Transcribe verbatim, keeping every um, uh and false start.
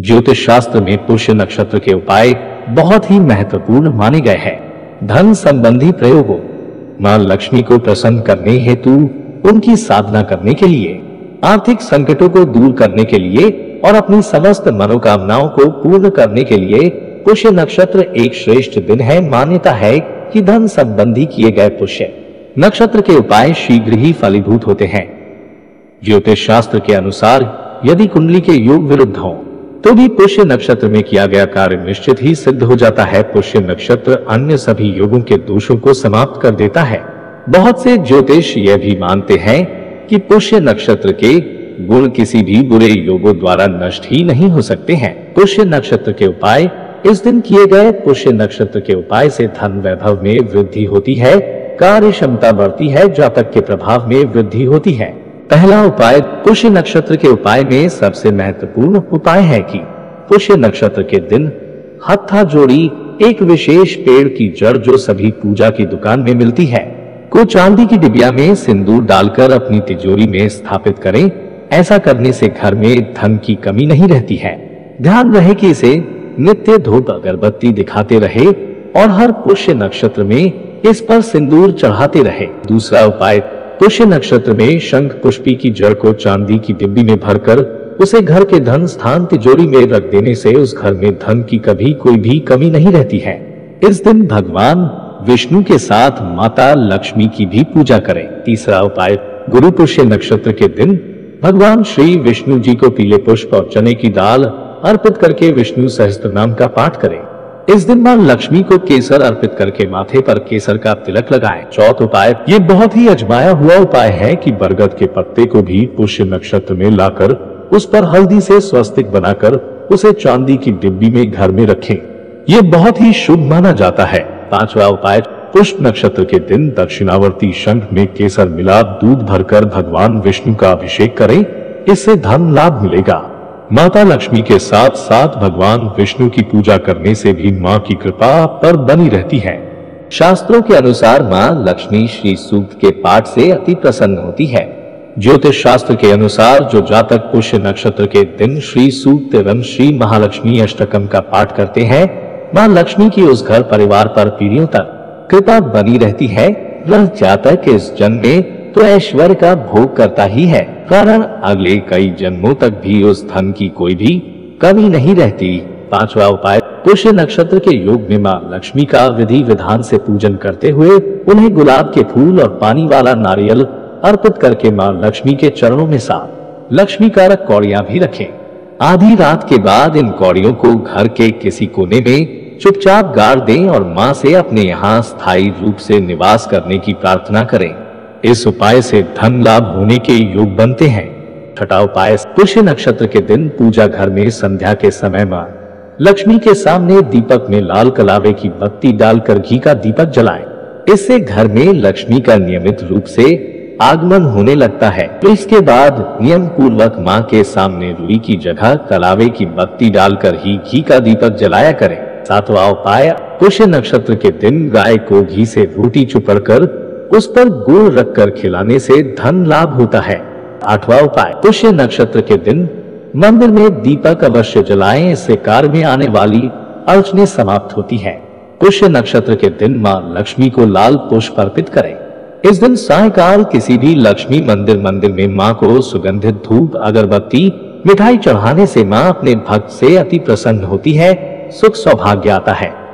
ज्योतिष शास्त्र में पुष्य नक्षत्र के उपाय बहुत ही महत्वपूर्ण माने गए हैं। धन संबंधी प्रयोगों, मां लक्ष्मी को प्रसन्न करने हेतु, उनकी साधना करने के लिए, आर्थिक संकटों को दूर करने के लिए और अपनी समस्त मनोकामनाओं को पूर्ण करने के लिए पुष्य नक्षत्र एक श्रेष्ठ दिन है। मान्यता है कि धन संबंधी किए गए पुष्य नक्षत्र के उपाय शीघ्र ही फलीभूत होते हैं। ज्योतिष शास्त्र के अनुसार यदि कुंडली के योग विरुद्ध हो तो भी पुष्य नक्षत्र में किया गया कार्य निश्चित ही सिद्ध हो जाता है। पुष्य नक्षत्र अन्य सभी योगों के दोषों को समाप्त कर देता है। बहुत से ज्योतिष यह भी मानते हैं कि पुष्य नक्षत्र के गुण किसी भी बुरे योगों द्वारा नष्ट ही नहीं हो सकते हैं। पुष्य नक्षत्र के उपाय, इस दिन किए गए पुष्य नक्षत्र के उपाय से धन वैभव में वृद्धि होती है, कार्य क्षमता बढ़ती है, जातक के प्रभाव में वृद्धि होती है। पहला उपाय, पुष्य नक्षत्र के उपाय में सबसे महत्वपूर्ण उपाय है कि पुष्य नक्षत्र के दिन हत्था जोड़ी एक विशेष पेड़ की जड़ जो सभी पूजा की दुकान में मिलती है को चांदी की डिबिया में सिंदूर डालकर अपनी तिजोरी में स्थापित करें। ऐसा करने से घर में धन की कमी नहीं रहती है। ध्यान रहे कि इसे नित्य धूप अगरबत्ती दिखाते रहे और हर पुष्य नक्षत्र में इस पर सिंदूर चढ़ाते रहे। दूसरा उपाय, पुष्य नक्षत्र में शंख पुष्पी की जड़ को चांदी की डिब्बी में भरकर उसे घर के धन स्थान तिजोरी में रख देने से उस घर में धन की कभी कोई भी कमी नहीं रहती है। इस दिन भगवान विष्णु के साथ माता लक्ष्मी की भी पूजा करें। तीसरा उपाय, गुरु पुष्य नक्षत्र के दिन भगवान श्री विष्णु जी को पीले पुष्प और चने की दाल अर्पित करके विष्णु सहस्त्र नाम का पाठ करें। इस दिन मां लक्ष्मी को केसर अर्पित करके माथे पर केसर का तिलक लगाएं। चौथा उपाय, ये बहुत ही अजमाया हुआ उपाय है कि बरगद के पत्ते को भी पुष्य नक्षत्र में लाकर उस पर हल्दी से स्वस्तिक बनाकर उसे चांदी की डिब्बी में घर में रखें। ये बहुत ही शुभ माना जाता है। पांचवा उपाय, पुष्य नक्षत्र के दिन दक्षिणावर्ती शंख में केसर मिला दूध भरकर भगवान विष्णु का अभिषेक करें। इससे धन लाभ मिलेगा। माता लक्ष्मी के साथ साथ भगवान विष्णु की पूजा करने से भी मां की कृपा पर बनी रहती है। शास्त्रों के अनुसार मां लक्ष्मी श्री सूक्त के पाठ से अति प्रसन्न होती है। ज्योतिष शास्त्र के अनुसार जो जातक पुष्य नक्षत्र के दिन श्री सूक्त एवं श्री महालक्ष्मी अष्टकम का पाठ करते हैं, मां लक्ष्मी की उस घर परिवार पर पीढ़ियों तक कृपा बनी रहती है। वह जातक इस जन्म में तो ऐश्वर्य का भोग करता ही है, कारण अगले कई जन्मों तक भी उस धन की कोई भी कमी नहीं रहती। पांचवा उपाय, पुष्य नक्षत्र के योग में मां लक्ष्मी का विधि विधान से पूजन करते हुए उन्हें गुलाब के फूल और पानी वाला नारियल अर्पित करके मां लक्ष्मी के चरणों में सात लक्ष्मी कारक कौड़ियां भी रखें। आधी रात के बाद इन कौड़ियों को घर के किसी कोने में चुपचाप गाड़ दें और मां से अपने यहाँ स्थायी रूप से निवास करने की प्रार्थना करें। इस उपाय से धन लाभ होने के योग बनते हैं। छठा उपाय, पुष्य नक्षत्र के दिन पूजा घर में संध्या के समय मां लक्ष्मी के सामने दीपक में लाल कलावे की बत्ती डालकर घी का दीपक जलाएं। इससे घर में लक्ष्मी का नियमित रूप से आगमन होने लगता है। तो इसके बाद नियम पूर्वक मां के सामने रुई की जगह कलावे की बत्ती डालकर ही घी का दीपक जलाया करें। सातवां उपाय, पुष्य नक्षत्र के दिन गाय को घी से रोटी चुपड़कर उस पर गुड़ रखकर खिलाने से धन लाभ होता है। आठवां उपाय, पुष्य नक्षत्र के दिन मंदिर में दीपक अवश्य जलाएं। इससे कार्य में आने वाली अड़चनें समाप्त होती है। पुष्य नक्षत्र के दिन मां लक्ष्मी को लाल पुष्प अर्पित करें। इस दिन सायंकाल किसी भी लक्ष्मी मंदिर मंदिर में मां को सुगंधित धूप अगरबत्ती मिठाई चढ़ाने से मां अपने भक्त से अति प्रसन्न होती है, सुख सौभाग्य आता है।